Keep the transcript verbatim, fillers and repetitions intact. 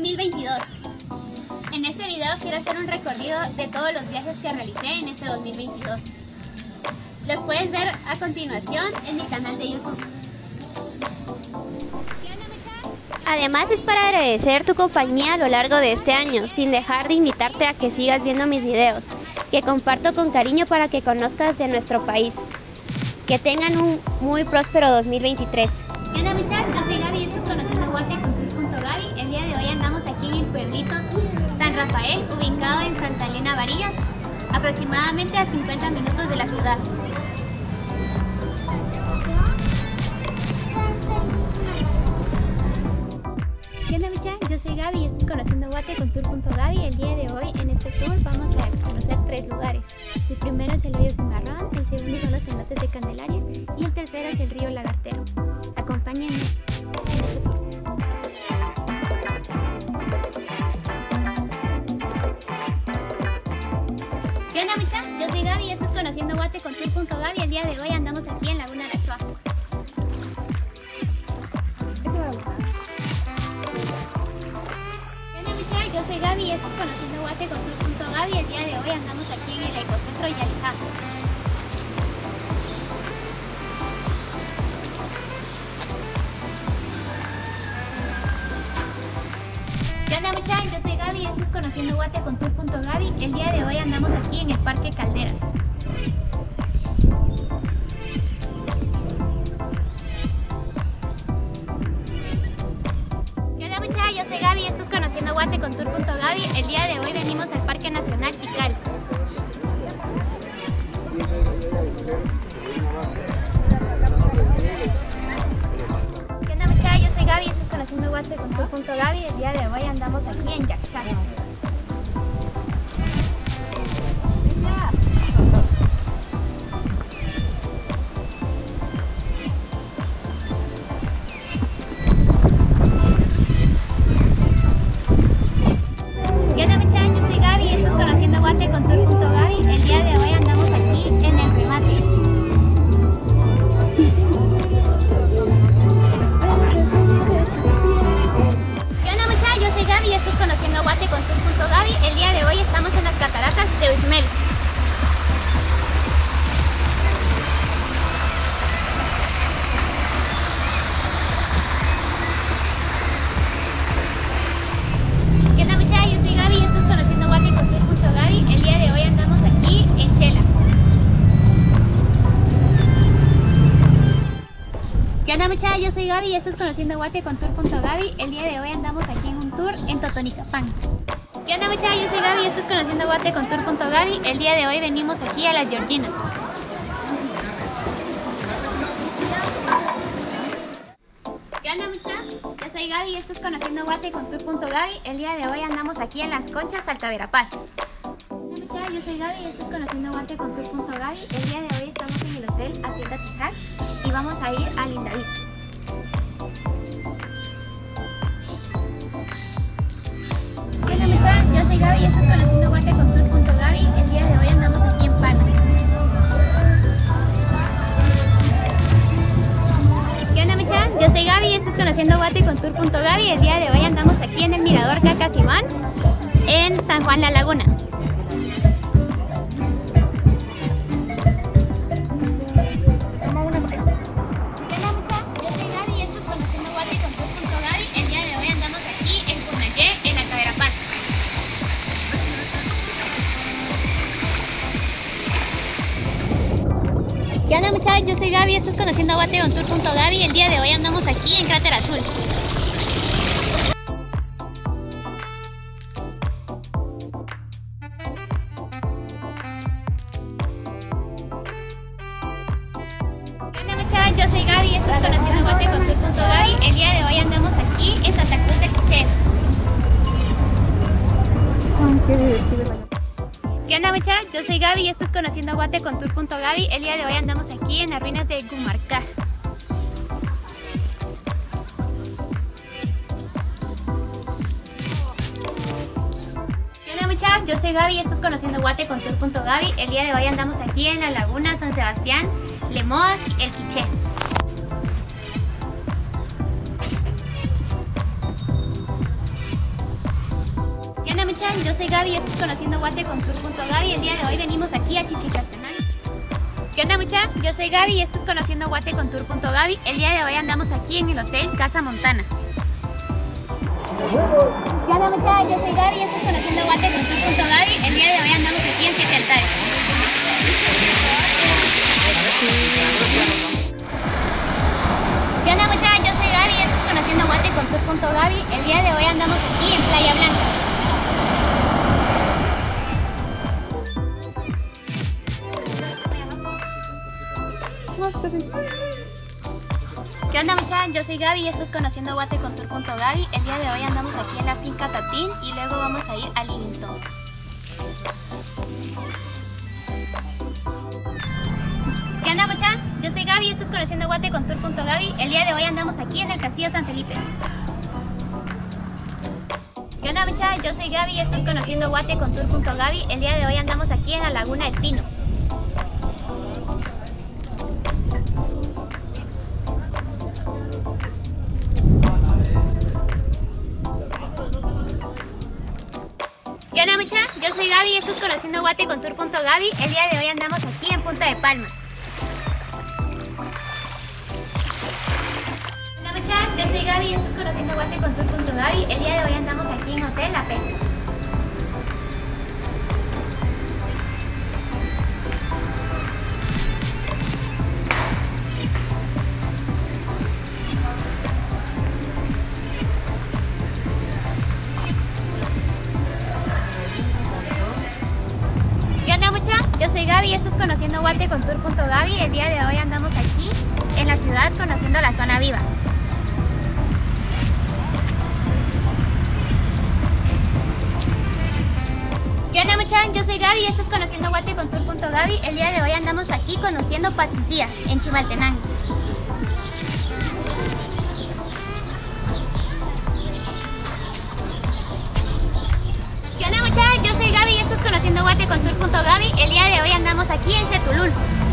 mil veintidós. En este video quiero hacer un recorrido de todos los viajes que realicé en este dos mil veintidós. Los puedes ver a continuación en mi canal de YouTube. Además es para agradecer tu compañía a lo largo de este año, sin dejar de invitarte a que sigas viendo mis videos, que comparto con cariño para que conozcas de nuestro país. Que tengan un muy próspero dos mil veintitrés. ¿Qué onda, muchachos? Yo soy Gaby y esto es Conociendo Guate con tour punto gaby. El día de hoy andamos aquí en el pueblito San Rafael, ubicado en Santa Elena, Varillas, aproximadamente a cincuenta minutos de la ciudad. ¿Qué onda, muchachos? Yo soy Gaby y esto es Conociendo Guate con tour punto gaby. El día de hoy en este tour vamos a conocer tres lugares. El primero es el hoyo Cimarrón, el segundo son los cenotes de Candelaria y el tercero es el río Lagartero. Acompáñenme en este tour. ¿Qué onda, muchachos? Yo soy Gaby y esto es Conociendo Guate con tour punto gaby. El día de hoy andamos aquí en Laguna La Chua. Yo soy Gaby y esto es Conociendo Guate con tour punto gaby. El día de hoy andamos aquí en el Ecocentro Yalijá. ¿Qué onda, muchachos? Yo soy Gaby y esto es Conociendo Guate con tour punto gaby. El día de hoy andamos aquí en el Parque Calderas. Yo soy Gaby y esto es Conociendo Guate con tour punto gaby. El día de hoy venimos al Parque Nacional Tikal. ¿Qué onda, muchachos? Yo soy Gaby y esto es Conociendo Guate con tour punto gaby. El día de hoy andamos aquí en Yaxchá. Con tour punto gaby. El día de hoy andamos aquí en el remate. ¿Qué onda, muchachos? Yo soy Gaby y esto es Conociendo Guate con tour punto gaby. El día de hoy estamos en las cataratas de Uxmal. ¿Qué onda, muchachos? Yo soy Gaby y esto es Conociendo Guate con tour punto gaby. El día de hoy andamos aquí en Xela. ¿Qué onda, muchachos? Yo soy Gaby y esto es Conociendo Guate con tour punto gaby. El día de hoy andamos aquí en un tour en Totonicapán. ¿Qué onda, muchachos? Yo soy Gaby y esto es Conociendo Guate con tour punto gaby. El día de hoy venimos aquí a Las Georginas. ¿Qué onda, muchachos? Yo soy Gaby y esto es Conociendo Guate con tour punto gaby. El día de hoy andamos aquí en Las Conchas, Alta Verapaz. Hola, muchachos, yo soy Gaby y esto es Conociendo Guate con tour punto gaby. El día de hoy estamos en el hotel Hacienda Tijac y vamos a ir a Lindavista. ¿Qué onda, muchachos? Yo soy Gaby y esto es Conociendo Guate con tour punto gaby. El día de hoy andamos aquí en Pana. ¿Qué onda, muchachos? Yo soy Gaby y esto es Conociendo Guate con tour punto gaby. El día de hoy andamos aquí en el Mirador Cacasimán, en San Juan La Laguna. ¿Qué onda, muchachos? Yo soy Gaby y esto es Conociendo Guate con tour punto gaby. El día de hoy andamos aquí en Punayé, en Alta Verapaz. ¿Qué onda, muchachos? Yo soy Gaby, esto es Conociendo Guate con tour punto gaby. El día de hoy andamos aquí en Cráter Azul. ¿Qué onda, muchachos? Yo soy Gaby, esto es Conociendo Guate con tour punto gaby. El día de hoy andamos aquí en Santa Cruz de Quiché. ¿Qué onda, muchachos? Yo soy Gaby y esto es Conociendo Guate con tour punto gaby. El día de hoy andamos aquí en las ruinas de Gumarcá. ¿Qué onda, muchachos? Yo soy Gaby y esto es Conociendo Guate con tour punto gaby. El día de hoy andamos aquí en la laguna San Sebastián, Lemoa, el Quiché. muchachos, yo soy Gaby y esto es Conociendo Guate con Tour punto Gaby. El día de hoy venimos aquí a Chichicastenango. ¿Qué onda muchachos? Yo soy Gaby y esto es Conociendo Guate con Tour punto Gaby. El día de hoy andamos aquí en el Hotel Casa Montana. ¿Qué onda muchachos? Yo soy Gaby y esto es Conociendo Guate con Tour punto Gaby. El día de hoy andamos aquí en Siete Altares. ¿Qué onda muchachos? Yo soy Gaby y esto es Conociendo Guate con Tour punto Gaby. El día de hoy andamos aquí en Playa Blanca. ¿Qué onda muchachos? Yo soy Gaby y esto es Conociendo Guate con Tour punto Gaby. El día de hoy andamos aquí en la finca Tatín y luego vamos a ir a Livingstone. ¿Qué onda muchachos? Yo soy Gaby y esto es Conociendo Guate con Tour punto Gaby. El día de hoy andamos aquí en el Castillo San Felipe. ¿Qué onda muchachos? Yo soy Gaby y esto es Conociendo Guate con Tour punto Gaby. El día de hoy andamos aquí en la Laguna Espino. ¿Qué onda muchachos? Yo soy Gaby y esto es Conociendo Guate con Tour punto Gaby. El día de hoy andamos aquí en Punta de Palma. Hola muchachos, yo soy Gaby y esto es Conociendo Guate con Tour punto Gaby. El día de hoy andamos aquí en Hotel La Pesca. ¿Qué onda muchachos? Yo soy Gaby y esto es Conociendo Guate con Tour punto Gaby. El día de hoy andamos aquí en la ciudad conociendo la zona viva. ¿Qué onda muchachos? Yo soy Gaby y esto es Conociendo Guate con Tour punto Gaby. El día de hoy andamos aquí conociendo Patsicía en Chimaltenango. ¿Qué onda muchachos? Yo soy Gaby y esto es Conociendo Guate con Tour punto Gaby. El día de hoy andamos aquí en Xetulul.